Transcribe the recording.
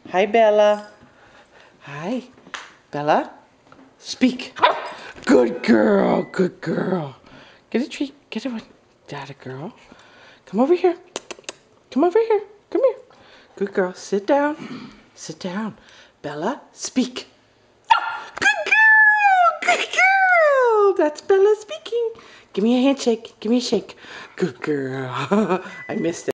Hi, Bella. Hi, Bella. Speak. Good girl. Good girl. Get a treat. Get a one. Dada girl. Come over here. Come over here. Come here. Good girl. Sit down. Sit down. Bella, speak. Good girl. Good girl. That's Bella speaking. Give me a handshake. Give me a shake. Good girl. I missed it.